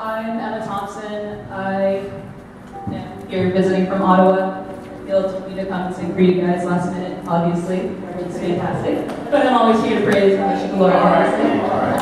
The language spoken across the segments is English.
I'm Emma Thompson. I am here visiting from Ottawa. Phil told me to come and sing for you guys last minute, obviously. It's fantastic. But I'm always here to praise and worship the Lord, obviously.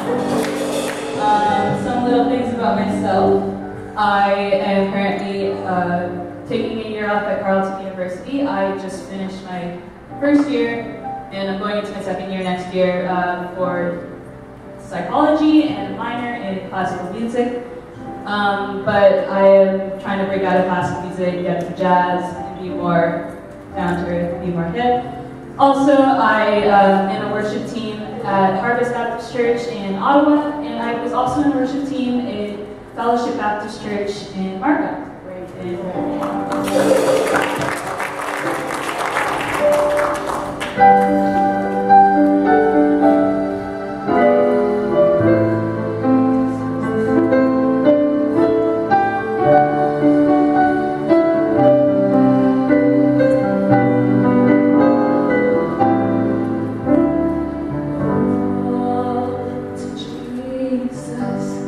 Some little things about myself. I am currently taking a year off at Carleton University. I just finished my first year, and I'm going into my second year next year for psychology and a minor in classical music. But I am trying to break out of classical music, get into jazz, and be more down to earth, be more hip. Also, I am in a worship team at Harvest Baptist Church in Ottawa, and I was also in a worship team at Fellowship Baptist Church in Markham. Jesus.